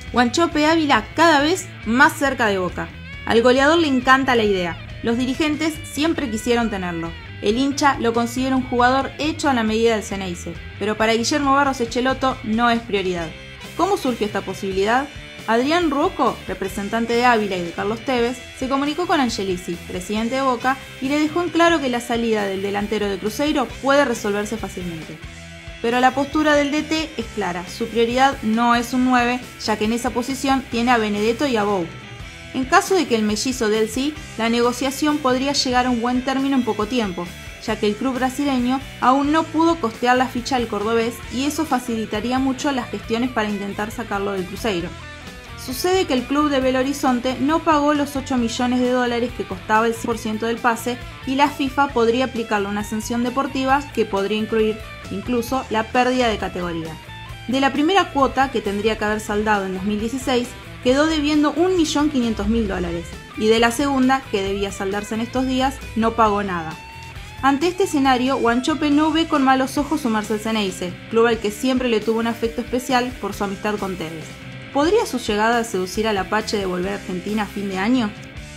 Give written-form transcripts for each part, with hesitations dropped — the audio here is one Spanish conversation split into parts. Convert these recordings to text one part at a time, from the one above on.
Wanchope Ávila cada vez más cerca de Boca. Al goleador le encanta la idea. Los dirigentes siempre quisieron tenerlo. El hincha lo considera un jugador hecho a la medida del Xeneize, pero para Guillermo Barros Echeloto no es prioridad. ¿Cómo surgió esta posibilidad? Adrián Ruocco, representante de Ávila y de Carlos Tevez, se comunicó con Angelici, presidente de Boca, y le dejó en claro que la salida del delantero de Cruzeiro puede resolverse fácilmente. Pero la postura del DT es clara, su prioridad no es un 9, ya que en esa posición tiene a Benedetto y a Bou. En caso de que el mellizo dé el sí, la negociación podría llegar a un buen término en poco tiempo, ya que el club brasileño aún no pudo costear la ficha del cordobés y eso facilitaría mucho las gestiones para intentar sacarlo del Cruzeiro. Sucede que el club de Belo Horizonte no pagó los 8 millones de dólares que costaba el 100% del pase y la FIFA podría aplicarle una sanción deportiva que podría incluir incluso la pérdida de categoría. De la primera cuota, que tendría que haber saldado en 2016, quedó debiendo $1.500.000 y de la segunda, que debía saldarse en estos días, no pagó nada. Ante este escenario, Wanchope no ve con malos ojos sumarse al Xeneize, club al que siempre le tuvo un afecto especial por su amistad con Tevez. ¿Podría su llegada seducir al Apache de volver a Argentina a fin de año?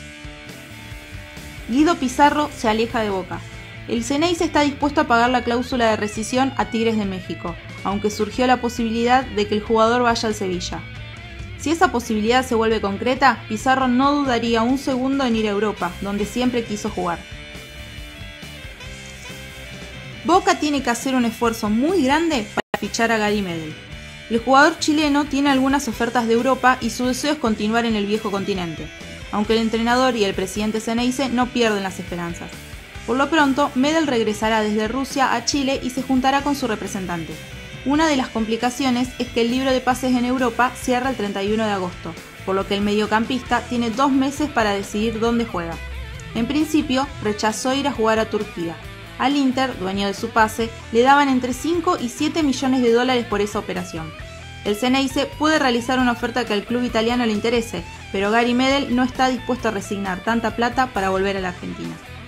Guido Pizarro se aleja de Boca. El Xeneize está dispuesto a pagar la cláusula de rescisión a Tigres de México, aunque surgió la posibilidad de que el jugador vaya al Sevilla. Si esa posibilidad se vuelve concreta, Pizarro no dudaría un segundo en ir a Europa, donde siempre quiso jugar. Boca tiene que hacer un esfuerzo muy grande para fichar a Gary Medel. El jugador chileno tiene algunas ofertas de Europa y su deseo es continuar en el viejo continente, aunque el entrenador y el presidente Xeneize no pierden las esperanzas. Por lo pronto, Medel regresará desde Rusia a Chile y se juntará con su representante. Una de las complicaciones es que el libro de pases en Europa cierra el 31 de agosto, por lo que el mediocampista tiene 2 meses para decidir dónde juega. En principio, rechazó ir a jugar a Turquía. Al Inter, dueño de su pase, le daban entre 5 y 7 millones de dólares por esa operación. El Xeneize puede realizar una oferta que al club italiano le interese, pero Gary Medel no está dispuesto a resignar tanta plata para volver a la Argentina.